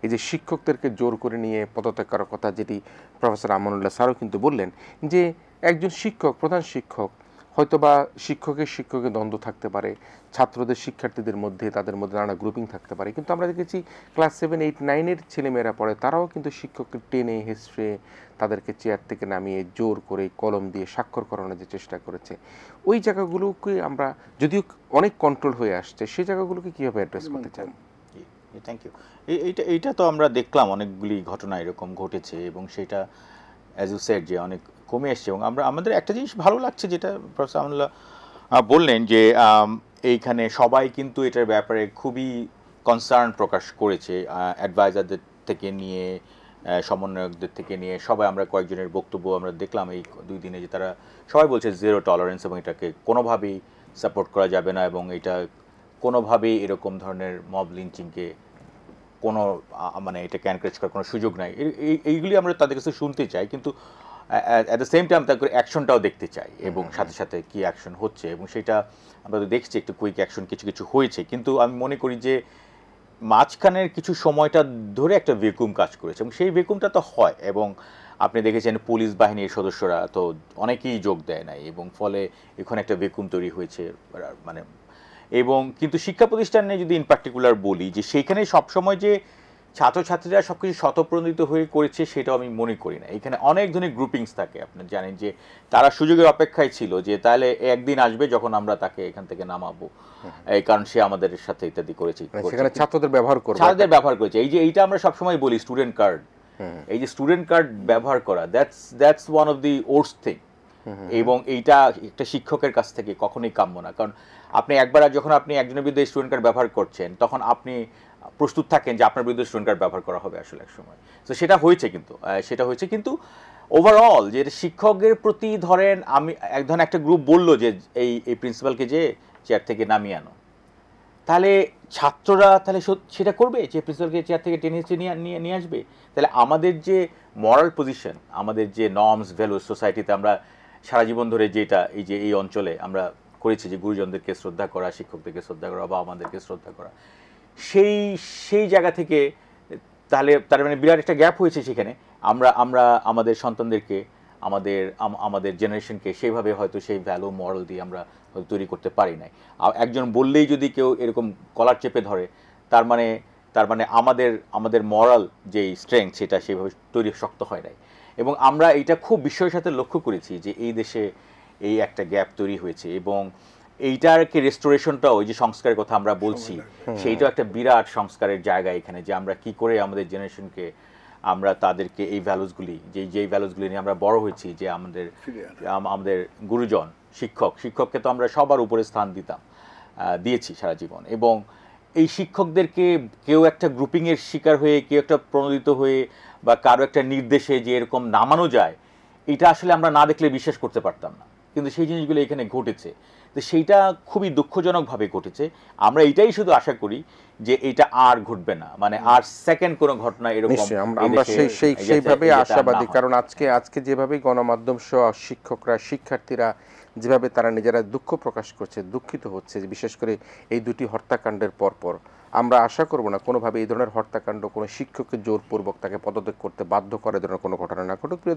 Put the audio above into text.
এই যে শিক্ষকদেরকে জোর করে নিয়ে পদত্যাগ করার কথা, যেটি প্রফেসর আমানুল্লাহ স্যারও কিন্তু বললেন, যে একজন শিক্ষক, প্রধান শিক্ষক হয়তোবা শিক্ষকের দ্বন্দ্ব থাকতে পারে, ছাত্রদের শিক্ষার্থীদের মধ্যে তাদের মধ্যে নানা গ্রুপিং থাকতে পারে, কিন্তু আমরা দেখেছি ক্লাস 7, 8, 9-এর ছেলেমেয়েরা পড়ে, তারাও কিন্তু শিক্ষককে টেনে হেসড়ে তাদেরকে চেয়ার থেকে নামিয়ে জোর করে কলম দিয়ে স্বাক্ষর করানোর যে চেষ্টা করেছে, ওই জায়গাগুলোকে আমরা, যদিও অনেক কন্ট্রোল হয়ে আসছে, সেই জায়গাগুলোকে কীভাবে অ্যাড্রেস করতে চান? Thank you. এইটা তো আমরা দেখলাম অনেকগুলি ঘটনা এরকম ঘটেছে, এবং সেটা অ্যাজ ইউ সেড যে অনেক কমে এসছে। এবং আমাদের একটা জিনিস ভালো লাগছে, যেটা প্রফেসর আমানুল্লাহ বললেন, যে এইখানে সবাই কিন্তু এটার ব্যাপারে খুবই কনসার্ন প্রকাশ করেছে, অ্যাডভাইজারদের থেকে নিয়ে সমন্বয়কদের থেকে নিয়ে সবাই। আমরা কয়েকজনের বক্তব্য আমরা দেখলাম এই 2 দিনে, যে তারা সবাই বলছে জিরো টলারেন্স, এবং এটাকে কোনোভাবেই সাপোর্ট করা যাবে না, এবং এটা কোনোভাবেই এরকম ধরনের মব লিঞ্চিংকে কোনো মানে এটাকে এনকারেজ করার কোনো সুযোগ নাই। এইগুলি আমরা তাদের কাছে শুনতে চাই, কিন্তু অ্যাট দ্য সেম টাইম তাদের অ্যাকশনটাও দেখতে চাই, এবং সাথে সাথে কী অ্যাকশন হচ্ছে, এবং সেটা আমরা তো দেখছি একটু কুইক অ্যাকশন কিছু কিছু হয়েছে। কিন্তু আমি মনে করি যে মাঝখানের কিছু সময়টা ধরে একটা ভ্যাকুয়াম কাজ করেছে, এবং সেই ভ্যাকুয়ামটা তো হয়, এবং আপনি দেখেছেন পুলিশ বাহিনীর সদস্যরা তো অনেকেই যোগ দেয় নাই, এবং ফলে এখানে একটা ভ্যাকুয়াম তৈরি হয়েছে। মানে এবং কিন্তু শিক্ষা প্রতিষ্ঠানে যদি ইন পার্টিকুলার বলি, যে সেইখানে সবসময় যে ছাত্রছাত্রীরা সব কিছু স্বতঃপ্রণোদিত হয়ে করেছে, সেটাও আমি মনে করি না। এখানে অনেক ধরনের গ্রুপিংস থাকে, আপনি জানেন, যে তারা সুযোগের অপেক্ষায় ছিল, যে তাহলে একদিন আসবে যখন আমরা তাকে এখান থেকে নামাবো, এই কারণ সে আমাদের সাথে ইত্যাদি করেছে, সেখানে ছাত্রদের ব্যবহার করবে, ছাত্রদের ব্যবহার করেছে। এই যে এইটা আমরা সবসময় বলি স্টুডেন্ট কার্ড, এই যে স্টুডেন্ট কার্ড ব্যবহার করা, that's one of the worst thing. এবং এইটা একটা শিক্ষকের কাছ থেকে কখনোই কাম্য না, কারণ আপনি একবার যখন আপনি একজনের বিরুদ্ধে স্টুডেন্ট কার্ড ব্যবহার করছেন, তখন আপনি প্রস্তুত থাকেন যে আপনার বিরুদ্ধে স্টুডেন্ট কার্ড ব্যবহার করা হবে আসলে এক সময়। তো সেটা হয়েছে, কিন্তু ওভারঅল যে শিক্ষকের প্রতি ধরেন আমি একটা গ্রুপ বলল যে এই প্রিন্সিপালকে যে চেয়ার থেকে নামিয়ে আনো, তাহলে ছাত্ররা তাহলে সেটা করবে, যে প্রিন্সিপালকে চেয়ার থেকে টেনে নিয়ে আসবে। তাহলে আমাদের যে মরাল পজিশন, আমাদের যে নর্মস ভ্যালুস সোসাইটিতে আমরা সারা জীবন ধরে যেটা এই অঞ্চলে আমরা করেছি, যে গুরুজনদেরকে শ্রদ্ধা করা, শিক্ষকদেরকে শ্রদ্ধা করা, বা আমাদেরকে শ্রদ্ধা করা, সেই জায়গা থেকে তাহলে তার মানে বিরাট একটা গ্যাপ হয়েছে সেখানে। আমরা আমাদের সন্তানদেরকে, আমাদের জেনারেশনকে সেইভাবে হয়তো সেই ভ্যালু মরাল দিয়ে আমরা হয়তো তৈরি করতে পারি নাই। একজন বললেই যদি কেউ এরকম কলার চেপে ধরে, তার মানে আমাদের মরাল যেই স্ট্রেংথ, সেটা সেইভাবে তৈরি শক্ত হয় নাই। এবং আমরা এটা খুব বিস্ময়ের সাথে লক্ষ্য করেছি যে এই দেশে এই একটা গ্যাপ তৈরি হয়েছে, এবং এইটারকে রেস্টোরেশনটাও, ওই যে সংস্কারের কথা আমরা বলছি, সেইটাও একটা বিরাট সংস্কারের জায়গা এখানে, যে আমরা কি করে আমাদের জেনারেশনকে, আমরা তাদেরকে এই ভ্যালুসগুলি, যেই ভ্যালুসগুলি নিয়ে আমরা বড় হয়েছি, যে আমাদের গুরুজন শিক্ষককে তো আমরা সবার উপরে স্থান দিয়েছি সারা জীবন, এবং এই শিক্ষকদেরকে কেউ একটা গ্রুপিংয়ের শিকার হয়ে, কেউ একটা প্রণোদিত হয়ে, বা কারো একটা নির্দেশে যে এরকম নামানো যায়, এটা আসলে আমরা না দেখলে বিশ্বাস করতে পারতাম না, কিন্তু সেই জিনিসগুলো এখানে ঘটেছে। তো সেইটা খুবই দুঃখজনকভাবে ঘটেছে। আমরা এটাই শুধু আশা করি যে এটা আর ঘটবে না, মানে আর সেকেন্ড কোনো ঘটনা এরকম আমরা সেইভাবে আশাবাদী, কারণ আজকে যেভাবে গণমাধ্যম সহ শিক্ষকরা, শিক্ষার্থীরা যেভাবে তারা নিজেরা দুঃখ প্রকাশ করছে, দুঃখিত হচ্ছে, বিশেষ করে এই 2টি হত্যাকাণ্ডের পরপর, আমরা আশা করব না কোনোভাবে এই ধরনের হত্যাকাণ্ড কোনো শিক্ষককে জোরপূর্বক তাকে পদত্যাগ করতে বাধ্য করে ধরনের কোনো ঘটনা না ঘটুক।